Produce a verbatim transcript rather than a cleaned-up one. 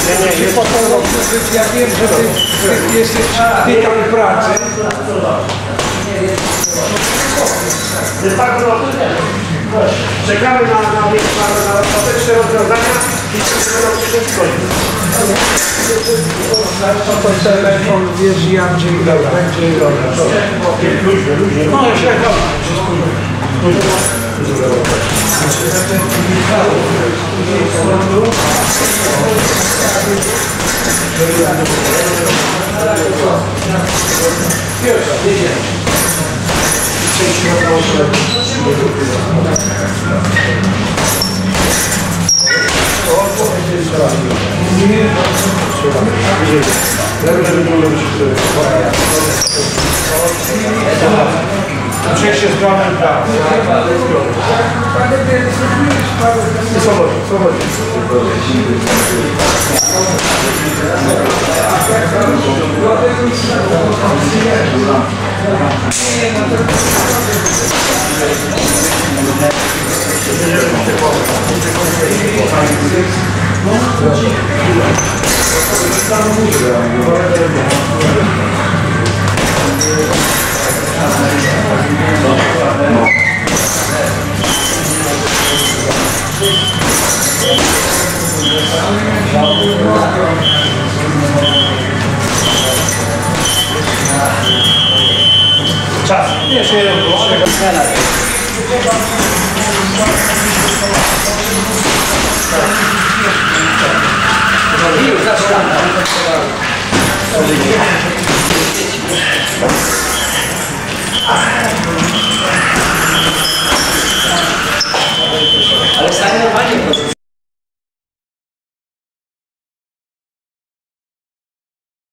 Ja wiem, że ty, ty jesteś tytan pracy. Czekamy na, na, na ostateczne rozwiązania i będą przyszłości. To telefon, wiesz, ja będzie będzie no, jeszcze Przejście z planem prawa. Swobodnie, swobodnie. Czas. Jeszcze jeden było. Już zaczynamy. Ale stanie